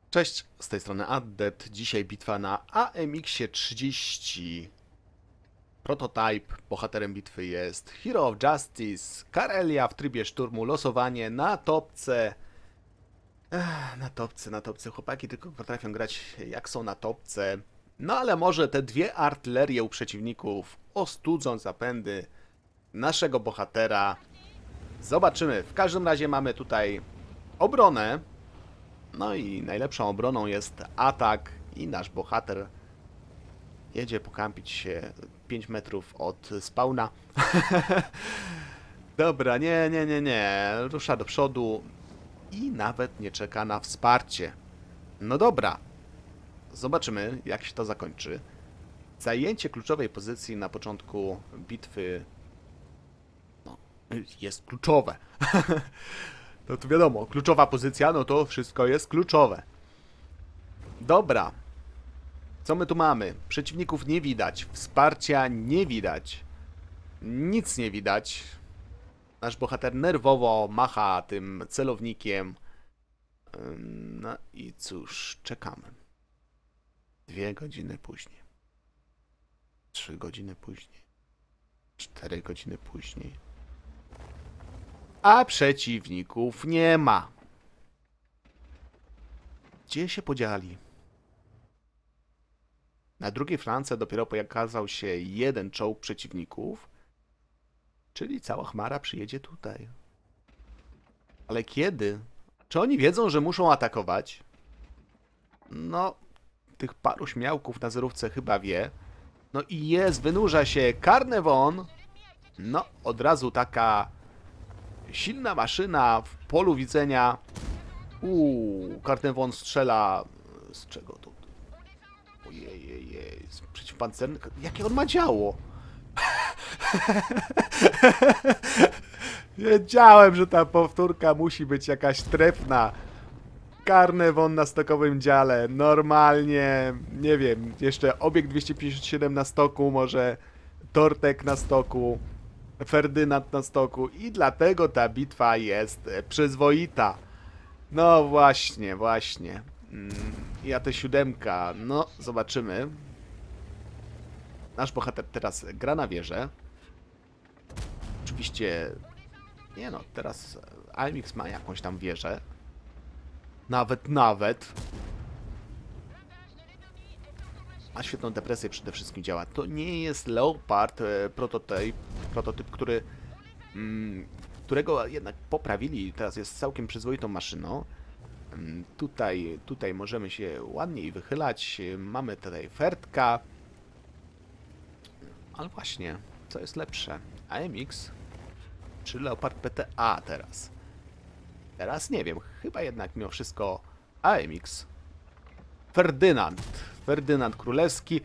Cześć, z tej strony Addet. Dzisiaj bitwa na AMX-ie 30. Prototype. Bohaterem bitwy jest Hero of Justice, Karelia w trybie szturmu, losowanie na topce. Na topce. Chłopaki tylko potrafią grać jak są na topce. No ale może te dwie artylerie u przeciwników ostudzą zapędy naszego bohatera. Zobaczymy. W każdym razie mamy tutaj obronę. No i najlepszą obroną jest atak i nasz bohater jedzie pokampić się 5 metrów od spawna. Dobra, nie. Rusza do przodu i nawet nie czeka na wsparcie. No dobra, zobaczymy jak się to zakończy. Zajęcie kluczowej pozycji na początku bitwy no, jest kluczowe. No to wiadomo, kluczowa pozycja, no to wszystko jest kluczowe. Dobra. Co my tu mamy? Przeciwników nie widać, wsparcia nie widać. Nic nie widać. Nasz bohater nerwowo macha tym celownikiem. No i cóż, czekamy. 2 godziny później. 3 godziny później. 4 godziny później. A przeciwników nie ma. Gdzie się podzieli? Na drugiej flance dopiero pokazał się jeden czołg przeciwników, czyli cała chmara przyjedzie tutaj. Ale kiedy? Czy oni wiedzą, że muszą atakować? No, tych paru śmiałków na zerówce chyba wie. No i jest, wynurza się Carnevon. No, od taka silna maszyna w polu widzenia. Carnevon strzela... Z czego to? Ojej, przeciwpancerny. Jakie on ma działo? Wiedziałem, że ta powtórka musi być jakaś trefna. Carnevon na stokowym dziale. Normalnie, nie wiem, jeszcze obiekt 257 na stoku, może Tortek na stoku, Ferdynand na stoku i dlatego ta bitwa jest przyzwoita. No właśnie. I a te 7, no zobaczymy. Nasz bohater teraz gra na wieżę. Oczywiście, nie no, teraz AMX ma jakąś tam wieżę. Nawet. Ma świetną depresję przede wszystkim działa. To nie jest Leopard, prototyp, którego jednak poprawili. Teraz jest całkiem przyzwoitą maszyną. Tutaj możemy się ładniej wychylać. Mamy tutaj Fertka. Ale właśnie, co jest lepsze? AMX czy Leopard PTA teraz? Teraz nie wiem, chyba jednak mimo wszystko AMX. Ferdynand Królewski.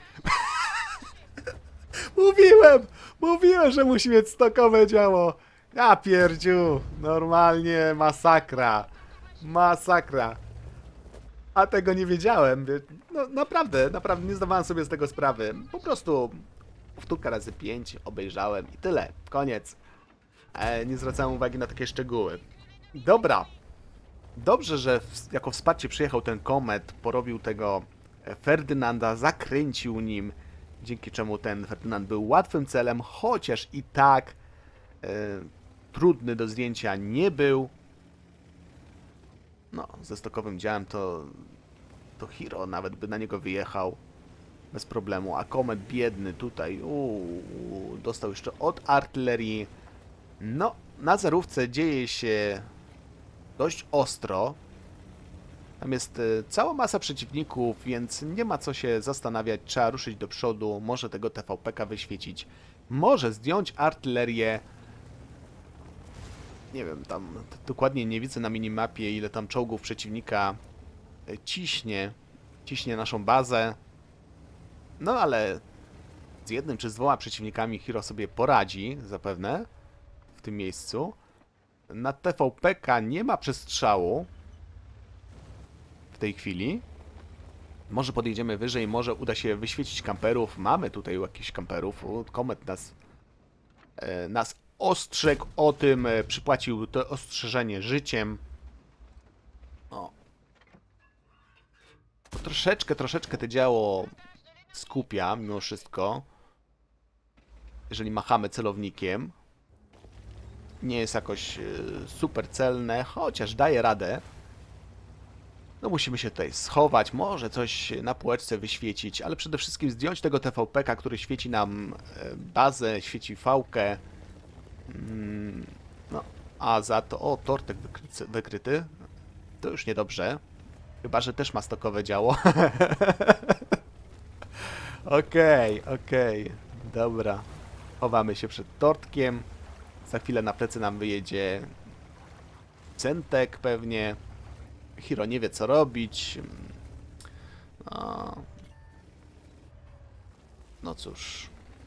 Mówiłem, że musi mieć stokowe działo. Ja pierdziu, normalnie masakra. A tego nie wiedziałem. No naprawdę nie zdawałem sobie z tego sprawy. Po prostu powtórka razy 5 obejrzałem i tyle. Koniec. Nie zwracałem uwagi na takie szczegóły. Dobra. Dobrze, że jako wsparcie przyjechał ten Komet, porobił tego Ferdynanda, zakręcił nim, dzięki czemu ten Ferdynand był łatwym celem, chociaż i tak trudny do zdjęcia nie był. No, ze stokowym działem to Hero nawet by na niego wyjechał bez problemu, a Komet biedny tutaj, dostał jeszcze od artylerii. No, na zerówce dzieje się dość ostro. Tam jest cała masa przeciwników, więc nie ma co się zastanawiać. Trzeba ruszyć do przodu, może tego TVP-ka wyświecić, może zdjąć artylerię. Nie wiem, tam dokładnie nie widzę na minimapie, ile tam czołgów przeciwnika ciśnie naszą bazę. No ale z jednym czy z 2 przeciwnikami Hero sobie poradzi, zapewne, w tym miejscu. Na TVP-ka nie ma przestrzału w tej chwili. Może podjedziemy wyżej, może uda się wyświecić kamperów. Mamy tutaj jakichś kamperów. Komet nas ostrzegł o tym, przypłacił to ostrzeżenie życiem. O. troszeczkę to działo skupia mimo wszystko. Jeżeli machamy celownikiem. Nie jest jakoś super celne, chociaż daje radę. No musimy się tutaj schować, może coś na półeczce wyświecić, ale przede wszystkim zdjąć tego TVP-ka, który świeci nam bazę, świeci fałkę. No, a za to... O, tortek wykryty. To już niedobrze. Chyba, że też ma stokowe działo. Okej. Dobra. Chowamy się przed tortkiem. Za chwilę na plecy nam wyjedzie centek pewnie. Hiro nie wie co robić. No cóż.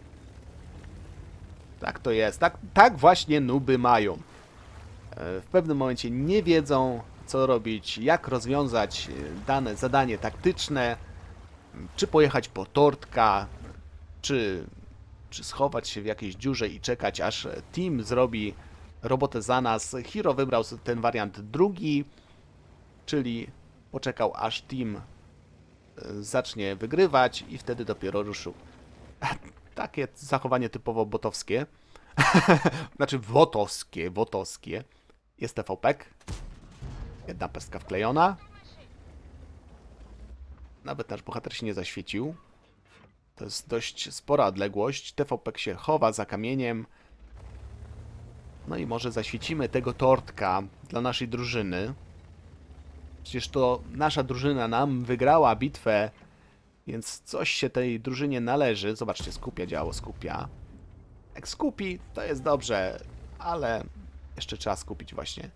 Tak to jest. Tak właśnie nuby mają. W pewnym momencie nie wiedzą co robić, jak rozwiązać dane zadanie taktyczne. Czy pojechać po tortka, czy schować się w jakiejś dziurze i czekać aż team zrobi robotę za nas. Hiro wybrał ten wariant drugi. Czyli poczekał aż team zacznie wygrywać i wtedy dopiero ruszył. Takie zachowanie typowo botowskie. Znaczy wotowskie. Jest TVP-ek. Jedna pestka wklejona. Nawet nasz bohater się nie zaświecił. To jest dość spora odległość. TVP-ek się chowa za kamieniem. No i może zaświecimy tego tortka dla naszej drużyny. Przecież to nasza drużyna nam wygrała bitwę, więc coś się tej drużynie należy. Zobaczcie, skupia działo, skupia. Jak skupi, to jest dobrze, ale jeszcze trzeba skupić właśnie.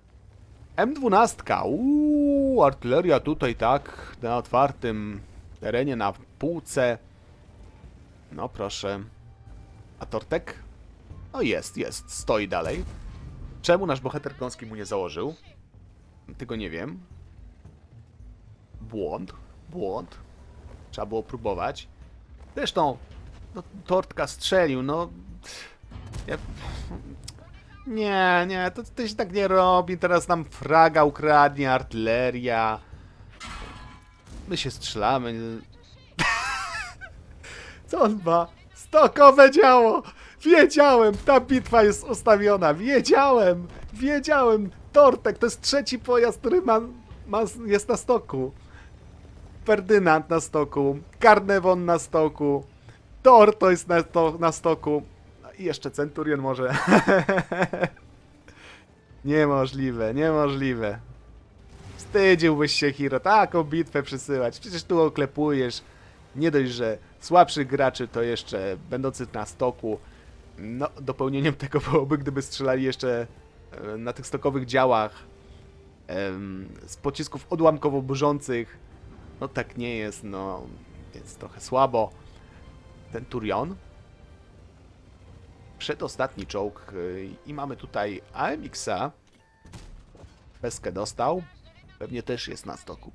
M12. Artyleria tutaj tak, na otwartym terenie, na półce. No proszę. A tortek? No jest, stoi dalej. Czemu nasz bohater gąski mu nie założył? Tego nie wiem. Błąd. Trzeba było próbować. Zresztą, no, tortka strzelił, no... Nie, to się tak nie robi. Teraz nam fraga ukradnie, artyleria. My się strzelamy. Co on ma? Stokowe działo! Wiedziałem, ta bitwa jest ustawiona. Wiedziałem. Tortek to jest trzeci pojazd, który jest na stoku. Ferdynand na stoku. Karnewon na stoku. Torto jest na stoku. I jeszcze Centurion może. Niemożliwe. Wstydziłbyś się, Hiro, taką bitwę przysyłać. Przecież tu oklepujesz. Nie dość, że słabszych graczy to jeszcze będących na stoku. No, dopełnieniem tego byłoby, gdyby strzelali jeszcze na tych stokowych działach z pocisków odłamkowo burzących. No tak nie jest, no, więc trochę słabo. Centurion. Przedostatni czołg i mamy tutaj AMX-a. Peskę dostał. Pewnie też jest na stoku.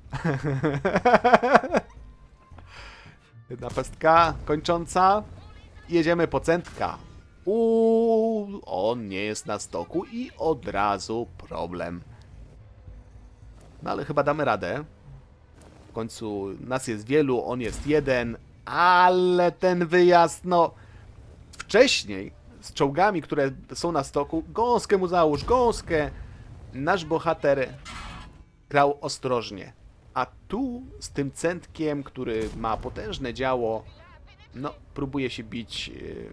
Jedna pestka kończąca. Jedziemy po centka. On nie jest na stoku i od razu problem. No ale chyba damy radę. W końcu nas jest wielu, on jest jeden. Ale ten wyjazd, no... Wcześniej z czołgami, które są na stoku, gąskę mu załóż, gąskę. Nasz bohater grał ostrożnie. A tu z tym centkiem, który ma potężne działo, no próbuje się bić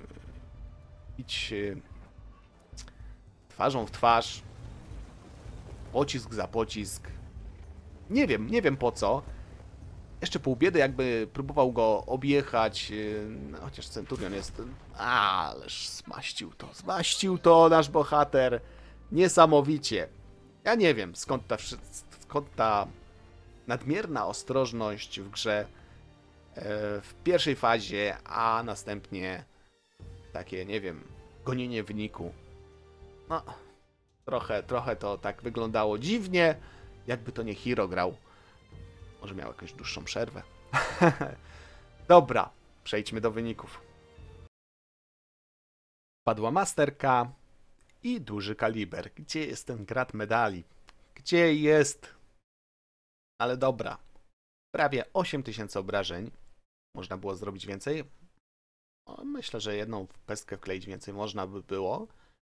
twarzą w twarz. Pocisk za pocisk. Nie wiem po co. Jeszcze pół biedy jakby próbował go objechać, no, chociaż Centurion jest... Ależ zmaścił to nasz bohater. Niesamowicie. Ja nie wiem skąd ta nadmierna ostrożność w grze w pierwszej fazie, a następnie takie, nie wiem, gonienie wyniku. No, trochę to tak wyglądało dziwnie, jakby to nie Hiro grał. Może miał jakąś dłuższą przerwę. Dobra, przejdźmy do wyników. Padła masterka i duży kaliber. Gdzie jest ten grat medali? Gdzie jest? Ale dobra. prawie 8000 obrażeń. Można było zrobić więcej. Myślę, że jedną pestkę wkleić więcej można by było.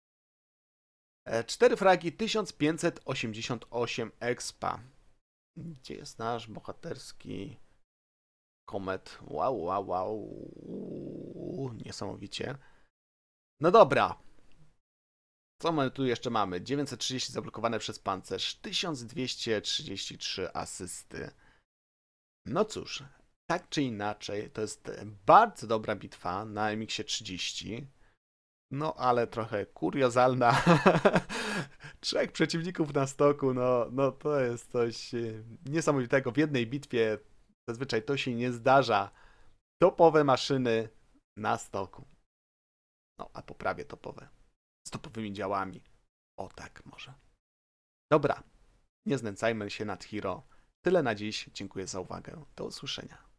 4 fragi, 1588 expa. Gdzie jest nasz bohaterski komet? Wow, wow, wow. Niesamowicie. No dobra. Co my tu jeszcze mamy? 930 zablokowane przez pancerz, 1233 asysty. No cóż, tak czy inaczej, to jest bardzo dobra bitwa na MX 30. No ale trochę kuriozalna. 3 przeciwników na stoku, no to jest coś niesamowitego. W jednej bitwie zazwyczaj to się nie zdarza. Topowe maszyny na stoku. No, a poprawie topowe. Z topowymi działami. O tak, może. Dobra, nie znęcajmy się nad Hero. Tyle na dziś. Dziękuję za uwagę. Do usłyszenia.